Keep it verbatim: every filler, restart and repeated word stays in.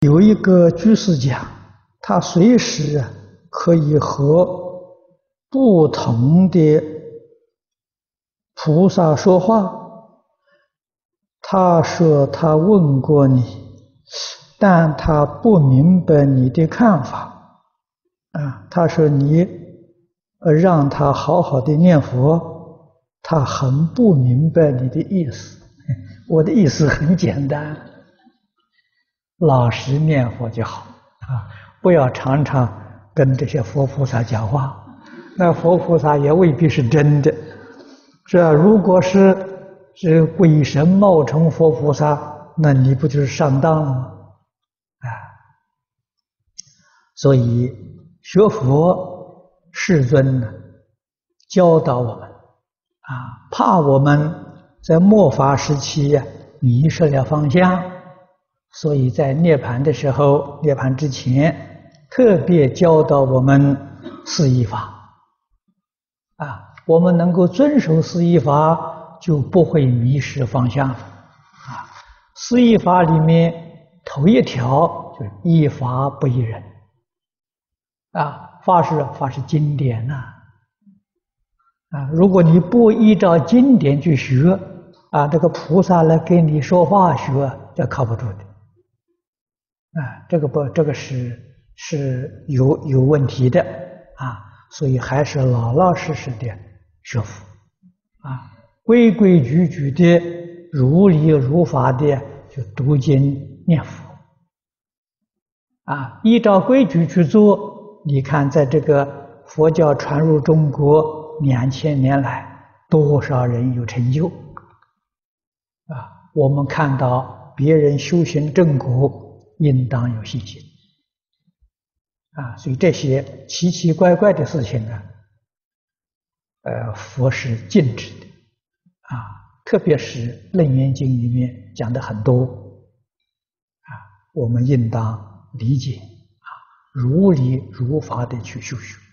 有一个居士讲，他随时啊可以和不同的菩萨说话。他说他问过你，但他不明白你的看法啊。他说你呃让他好好的念佛，他很不明白你的意思。我的意思很简单，老实念佛就好啊，不要常常跟这些佛菩萨讲话，那佛菩萨也未必是真的，是吧？如果是是鬼神冒充佛菩萨，那你不就是上当了吗？啊，所以学佛世尊呢教导我们啊，怕我们在末法时期呀、啊、迷失了方向，所以在涅槃的时候，涅槃之前特别教导我们四依法啊，我们能够遵守四依法，就不会迷失方向了啊。四依法里面头一条就是依法不依人啊，法是法是经典呐 啊, 啊，如果你不依照经典去学啊，这个菩萨来给你说话学，这靠不住的啊，这个不这个是是有有问题的啊，所以还是老老实实的学佛啊。规规矩矩的、如理如法的就读经念佛啊，依照规矩去做。你看，在这个佛教传入中国两千年来，多少人有成就啊！我们看到别人修行正果，应当有信心啊。所以这些奇奇怪怪的事情呢，呃，佛是禁止的。啊，特别是《楞严经》里面讲的很多啊，我们应当理解啊，如理如法的去修学。